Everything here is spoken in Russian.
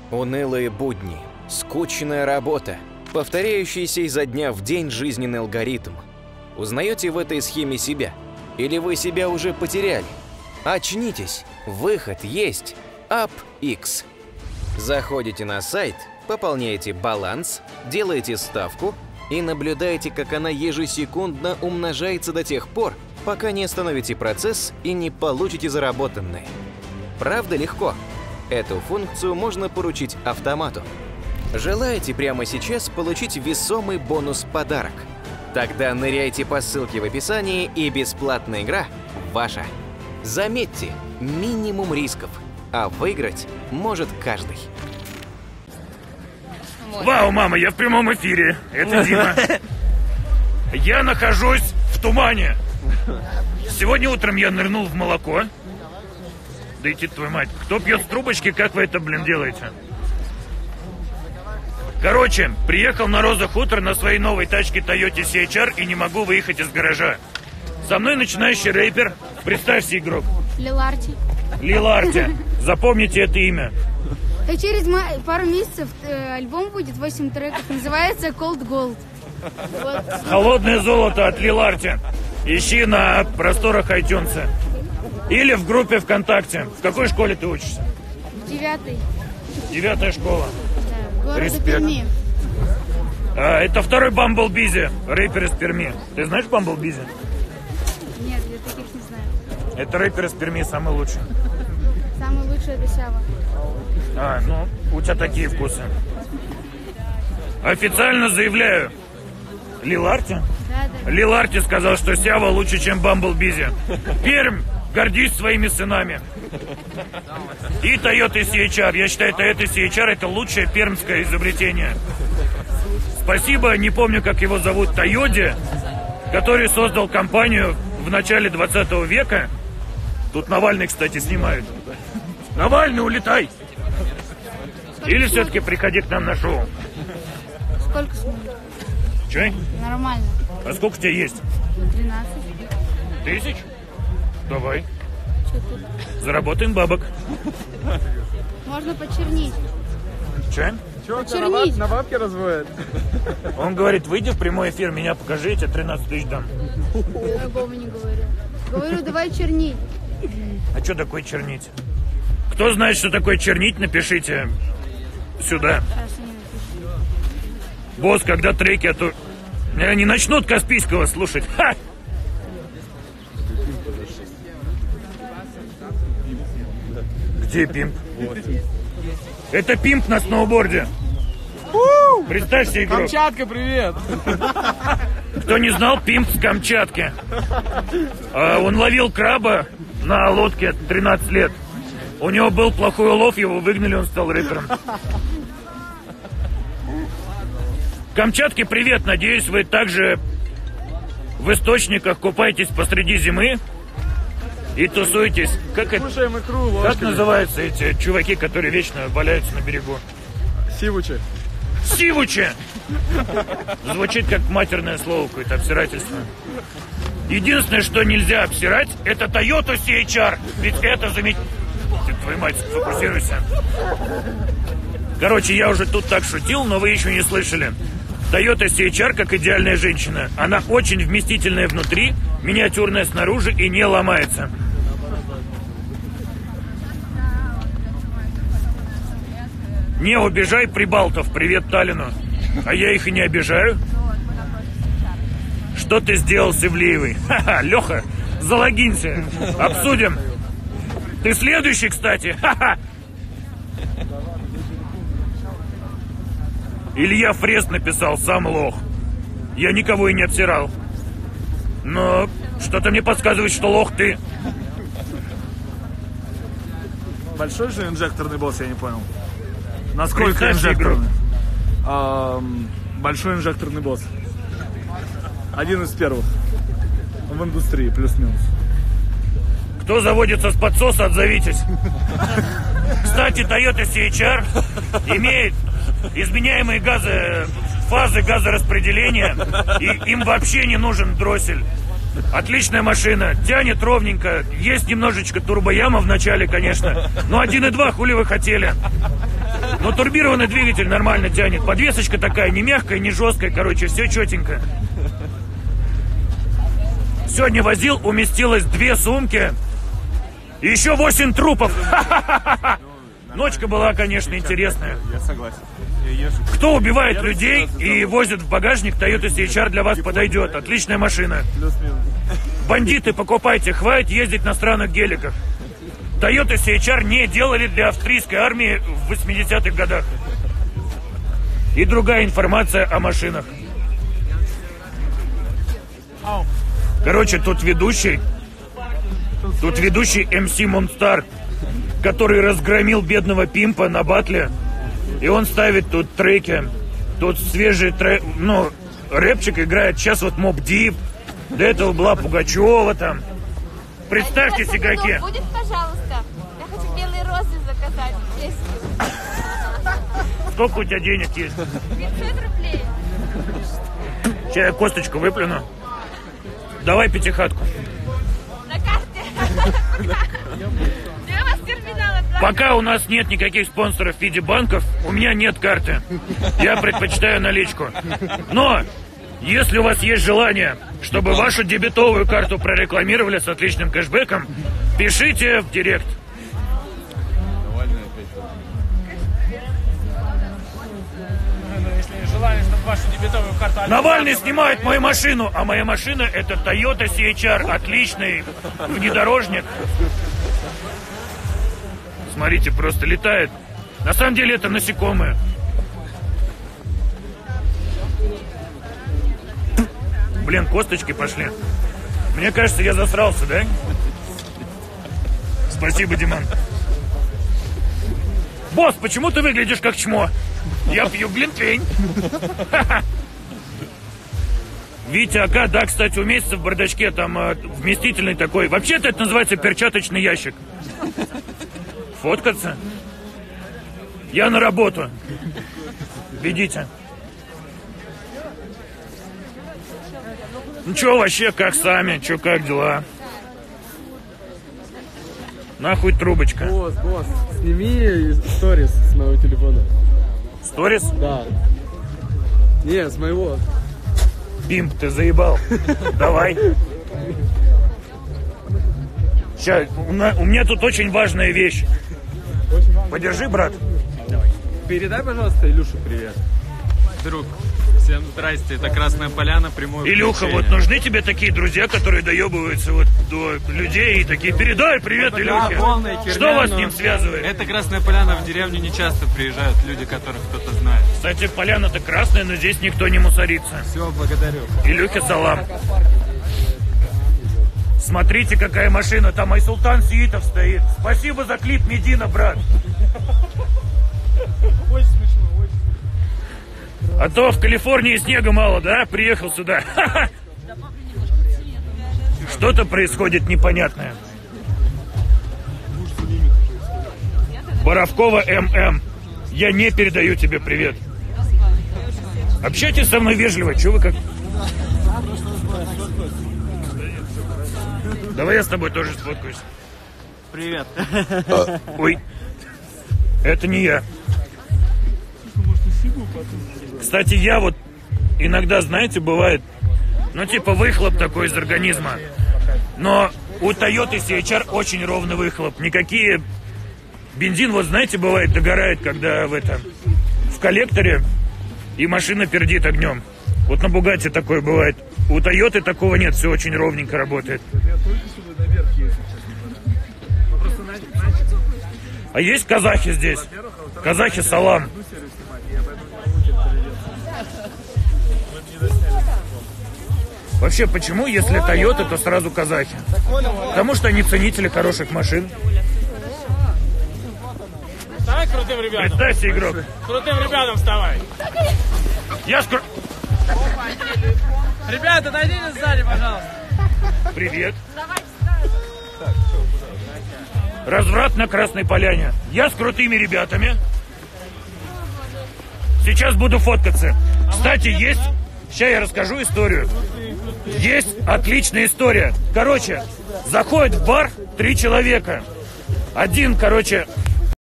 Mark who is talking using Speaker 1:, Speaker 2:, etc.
Speaker 1: Унылые будни, скучная работа, повторяющийся изо дня в день жизненный алгоритм. Узнаете в этой схеме себя? Или вы себя уже потеряли? Очнитесь, выход есть. UpX. Заходите на сайт, пополняете баланс, делаете ставку и наблюдаете, как она ежесекундно умножается до тех пор, пока не остановите процесс и не получите заработанное. Правда легко? Эту функцию можно поручить автомату. Желаете прямо сейчас получить весомый бонус-подарок? Тогда ныряйте по ссылке в описании, и бесплатная игра ваша. Заметьте, минимум рисков, а выиграть может каждый.
Speaker 2: Вау, мама, я в прямом эфире. Это Дима. Я нахожусь в тумане. Сегодня утром я нырнул в молоко. Да идти твою мать. Кто пьет с трубочки, как вы это, делаете? Короче, приехал на Роза Хутор на своей новой тачке Toyota CHR и не могу выехать из гаража. Со мной начинающий рэпер. Представься, игрок.
Speaker 3: Лиларти.
Speaker 2: Лиларти. Запомните это имя.
Speaker 3: И через пару месяцев альбом будет, 8 треков, называется Cold Gold. Вот.
Speaker 2: Холодное золото от Лиларти. Ищи на просторах iTunes. Или в группе ВКонтакте. В какой школе ты учишься?
Speaker 3: В 9-й.
Speaker 2: 9-я школа.
Speaker 3: Да, города
Speaker 2: Респект.
Speaker 3: Перми.
Speaker 2: Это второй Бамбл Бизи, рэпер из Перми. Ты знаешь Бамбл Бизи?
Speaker 3: Нет, я таких не знаю.
Speaker 2: Это рэпер из Перми, самый лучший.
Speaker 3: Самый лучший это Сява.
Speaker 2: Ну, у тебя такие вкусы. Официально заявляю. Лиларти?
Speaker 3: Да.
Speaker 2: Лиларти сказал, что Сява лучше, чем Бамбл Бизи. Пермь, гордись своими сынами. И Toyota CHR. Я считаю, Toyota CHR это лучшее пермское изобретение. Спасибо, не помню, как его зовут, Тойоде, который создал компанию в начале 20 века. Тут Навальный, кстати, снимает. Навальный, улетай! Или все-таки приходи к нам на шоу.
Speaker 3: Сколько смотришь?
Speaker 2: Че?
Speaker 3: Нормально.
Speaker 2: А сколько у тебя есть?
Speaker 3: 13.
Speaker 2: Тысяч? Давай.
Speaker 3: Что тут?
Speaker 2: Заработаем бабок.
Speaker 3: Можно почернить.
Speaker 2: Че?
Speaker 3: Почернить.
Speaker 4: На бабки разводят.
Speaker 2: Он говорит, выйди в прямой эфир, меня покажи, я тебе 13 тысяч дам.
Speaker 3: Я такого не говорю. Говорю, давай чернить.
Speaker 2: А что такое чернить? Кто знает, что такое чернить, напишите сюда.
Speaker 3: Сейчас я не напишу.
Speaker 2: Босс, когда треки, а то не начнут Каспийского слушать. Ха! Где пимп? Это пимп на сноуборде. Представься, игрок.
Speaker 4: Камчатка, привет!
Speaker 2: Кто не знал, пимп с Камчатки. Он ловил краба на лодке 13 лет. У него был плохой улов, его выгнали, он стал рэпером. Камчатке привет, надеюсь, вы также в источниках купаетесь посреди зимы и тусуетесь. Как называются эти чуваки, которые вечно валяются на берегу?
Speaker 4: Сивучи.
Speaker 2: Сивучи! Звучит как матерное слово, какое-то обсирательство. Единственное, что нельзя обсирать, это Toyota CHR. Ведь это твою мать, сфокусируйся. Короче, я уже тут так шутил, но вы еще не слышали. Toyota CHR как идеальная женщина. Она очень вместительная внутри, миниатюрная снаружи и не ломается. Не обижай прибалтов, привет Таллину. А я их и не обижаю. Что ты сделал с Ивлеевой? Ха-ха, Леха, залогинься, обсудим. Ты следующий, кстати. Ха-ха. Илья Фрест написал, сам лох. Я никого и не обсирал. Но что-то мне подсказывает, что лох ты.
Speaker 4: Большой же инжекторный босс, я не понял. Насколько инжекторный? Большой инжекторный босс. Один из первых в индустрии, плюс-минус.
Speaker 2: Кто заводится с подсоса, отзовитесь. Кстати, Toyota CHR имеет изменяемые фазы газораспределения, и им вообще не нужен дроссель. Отличная машина, тянет ровненько. Есть немножечко турбояма в начале, конечно. Но 1.2 хули вы хотели. Но турбированный двигатель нормально тянет. Подвесочка такая, не мягкая, не жесткая, короче, все четенько. Сегодня возил, уместилось 2 сумки. И еще 8 трупов. Ночка была, конечно, интересная.
Speaker 4: Я согласен.
Speaker 2: Кто убивает людей и возит в багажник, Toyota CHR для вас подойдет. Отличная машина. Бандиты, покупайте, хватит ездить на странных геликах. Toyota CHR не делали для австрийской армии в 80-х годах. И другая информация о машинах. Короче, тут ведущий MC Монстар, который разгромил бедного пимпа на батле. И он ставит тут треки. Тут свежий трек, ну, рэпчик играет. Сейчас вот Mobb Deep. До этого была Пугачева там. Представьте сигаки.
Speaker 5: Будет, пожалуйста. Я хочу белые розы заказать.
Speaker 2: Сколько у тебя денег есть?
Speaker 5: 500 рублей.
Speaker 2: Сейчас я косточку выплюну. Давай 5-хатку.
Speaker 5: На карте. Я вас терминала.
Speaker 2: Пока у нас нет никаких спонсоров в виде банков, у меня нет карты. Я предпочитаю наличку. Но, если у вас есть желание, чтобы вашу дебетовую карту прорекламировали с отличным кэшбэком, пишите в директ. Навальный снимает мою машину, а моя машина это Toyota CHR, отличный внедорожник. Смотрите, просто летает. На самом деле это насекомые. Блин, косточки пошли. Мне кажется, я засрался, да? Спасибо, Диман. Босс, почему ты выглядишь как чмо? Я пью глинтвейн. Витя АК, да, кстати, уместится в бардачке, там вместительный такой. Вообще-то это называется перчаточный ящик. Фоткаться? Я на работу. Ведите. Ну чё вообще, как сами? Чё, как дела? Нахуй трубочка.
Speaker 6: Босс, сними сторис с моего телефона.
Speaker 2: Сторис?
Speaker 6: Да. Не, с моего.
Speaker 2: Пимп, ты заебал. Давай. Сейчас, у меня тут очень важная вещь. Подержи, брат.
Speaker 6: Передай, пожалуйста, Илюше привет.
Speaker 7: Друг, всем здрасте, это Красная Поляна, прямое
Speaker 2: Илюха,
Speaker 7: включение.
Speaker 2: вот нужны тебе такие друзья, которые доебываются вот до людей и такие: передай привет, Илюхе.
Speaker 7: полная херня,
Speaker 2: Что вас с
Speaker 7: но
Speaker 2: ним связывает?
Speaker 7: Это Красная Поляна, в деревню не часто приезжают люди, которых кто-то знает.
Speaker 2: Кстати, поляна-то красная, но здесь никто не мусорится.
Speaker 7: Все, благодарю.
Speaker 2: Илюхе салам. Смотрите, какая машина, там Айсултан Сиитов стоит. Спасибо за клип, Медина, брат.
Speaker 6: Очень смешно, очень.
Speaker 2: А то в Калифорнии снега мало, да? Приехал сюда. Что-то происходит непонятное. Боровкова ММ. Я не передаю тебе привет. Общайтесь со мной вежливо. Чего вы как... Давай я с тобой тоже сфоткаюсь.
Speaker 7: Привет.
Speaker 2: Ой. Это не я. Кстати, я вот иногда, знаете, бывает, ну типа выхлоп такой из организма. Но у Toyota CHR очень ровный выхлоп. Никакие... Бензин, вот знаете, бывает, догорает, когда в коллекторе и машина пердит огнем. Вот на Бугатти такое бывает. У Toyota такого нет, все очень ровненько работает. А есть казахи здесь? Казахи, салам. Вообще, почему, если Toyota, то сразу казахи? Потому что они ценители хороших машин.
Speaker 8: Вставай крутым ребятам.
Speaker 2: Представься, игрок.
Speaker 8: Крутым ребятам вставай.
Speaker 2: Я скоро...
Speaker 8: Ребята, дойдите сзади, пожалуйста.
Speaker 2: Привет. Разврат на Красной Поляне. Я с крутыми ребятами. Сейчас буду фоткаться. Кстати, есть... Сейчас я расскажу историю. Есть Отличная история. Короче, заходит в бар 3 человека. Один, короче,